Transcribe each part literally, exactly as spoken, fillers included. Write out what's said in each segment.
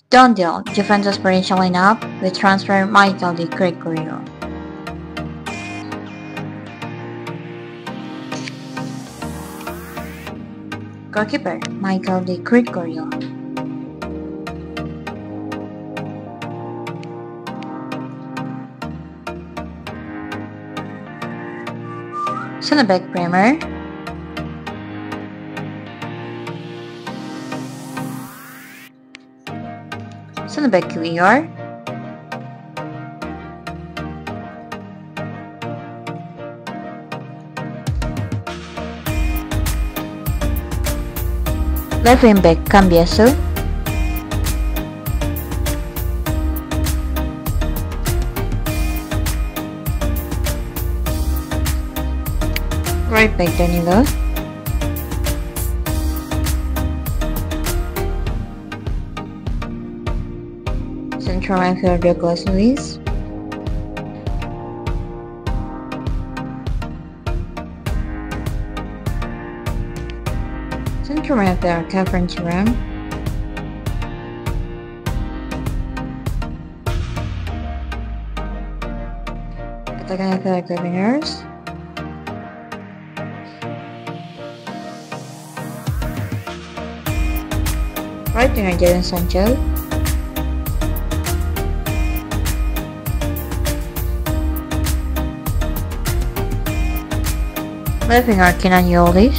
Done deal, Juventus potential lineup with transfer Michele Di Gregorio. Goalkeeper Michele Di Gregorio. Center back Bremer. Center back Q E R. Left wing back Cambiaso. Right back Danilo. Central midfielder Douglas Luiz. Central midfielder Catherine Turan. Attacking midfielder Carabiners. Right winger Jadon Sancho. Left winger Kenan Yildiz.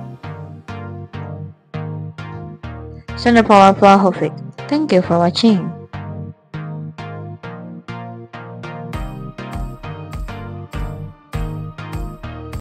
Center forward Vlahovic. Thank you for watching.